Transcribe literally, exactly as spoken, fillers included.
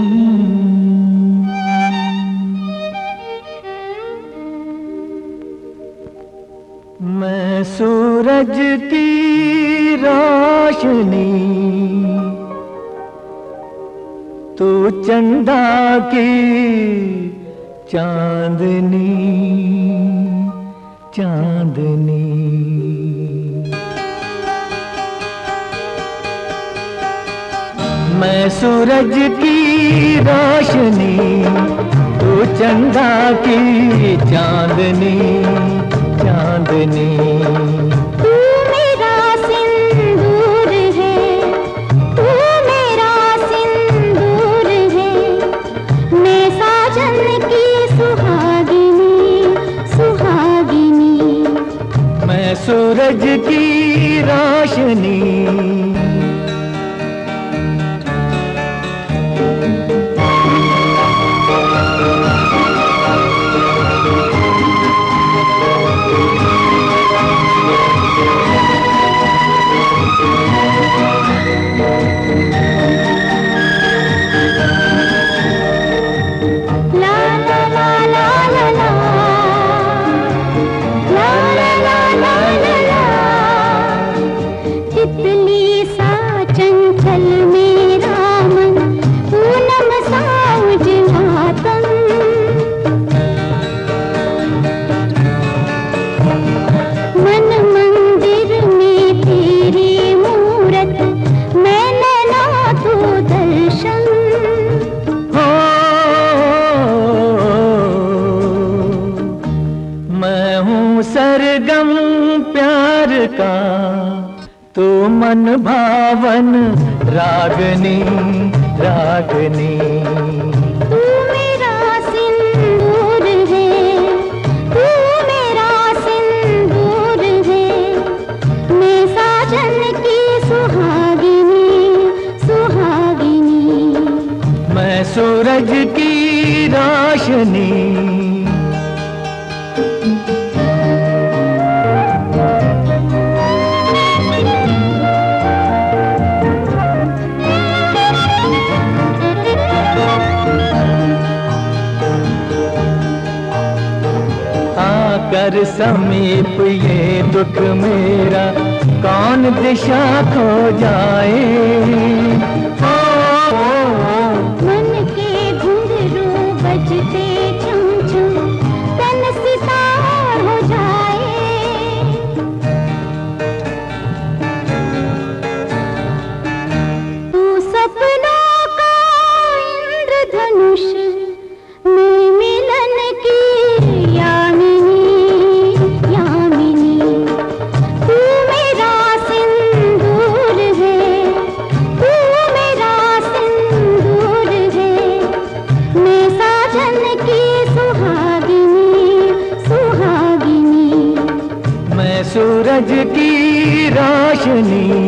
मैं सूरज की रोशनी, तू चंदा की चांदनी चांदनी। मैं सूरज की रोशनी, तू चंदा की चांदनी चांदनी। तू मेरा सिंदूर है, तू मेरा सिंदूर है, मैं साजन की सुहागिनी सुहागिनी। मैं सूरज की रोशनी, तितली सा चंचल मेरा मन, पूनम सा उजला तन। मन मंदिर में तेरी मूरत, मैं नैना तू दर्शन। हो मैं हूँ सरगम प्यार का, तू मन भावन रागनी रागनी। तू मेरा सिंदूर है, तू मेरा सिंदूर है, मैं साजन की सुहागिनी सुहागिनी। मैं सूरज की रोशनी, कर समीप ये दुख मेरा, कौन दिशा खो जाए। ओ, ओ, ओ, मन के घुंघरू बजते छम छम, तन सितार हो जाए। तू सपनों का इंद्रधनुष, मैं मिलन की यामिनी यामिनी। तू मेरा सिंदूर है, तू मेरा सिंदूर है, मैं साजन की सुहागिनी सुहागिनी। मैं सूरज की रोशनी,